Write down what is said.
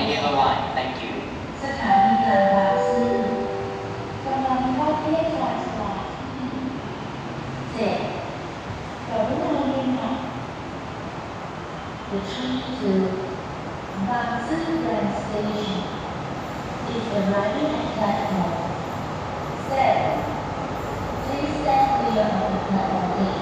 the yellow line. Thank you. สถานีกลางบางซื่อกำลังเข้าเทียบสายสวาย7กรุณาเรียนค่ะ The train to Bang Sue Grand Station is arriving at platform 7. Please stand clear of the platform 8.